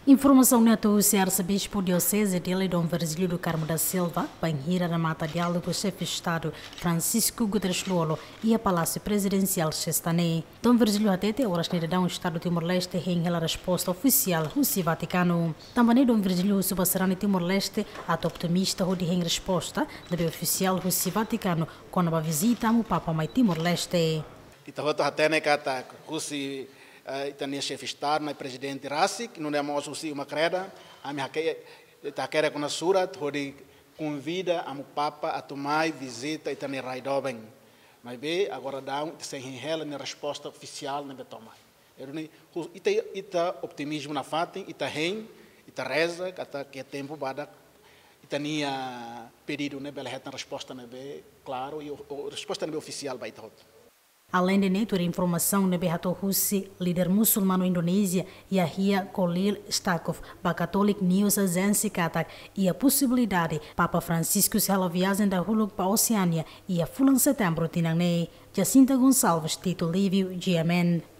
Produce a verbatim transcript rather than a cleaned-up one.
Informação neto o arcebispo diocese de Dom Virgílio do Carmo da Silva, banhira na mata diálogo com o chefe de Estado Francisco Guterres Luolo e a Palácio Presidencial Chestané. Dom Virgílio atete horas de dar um Estado Timor-Leste em a resposta oficial do Vaticano. Também Dom Virgílio subserrano Timor-Leste ato optimista de em resposta do oficial do Vaticano quando a visita ao Papa Mai Timor-Leste. Itahoto hatene kata kusi itania chefe Estado, na presidente Rassik, não é mais uma creda, a minha está querendo com a surat, onde convida a Papa a tomar visita itania raidoben, mas bem agora dá um sem rela na resposta oficial na tomar. Ita ita optimismo na fatem, ita hen, ita reza, kata que tempo bada itania pedido né bela reta resposta né bem claro e a resposta né oficial vai estar. Além de neto a informação de Behato Hussi, líder muçulmano indonésia, Yahya Khalil Stakov, para Catholic News Agency Katak, e a possibilidade Papa Francisco se ela viagem da Huluk para a Oceania e a fulan setembro tinanei. Jacinta Gonçalves, Tito Lívio, G M N.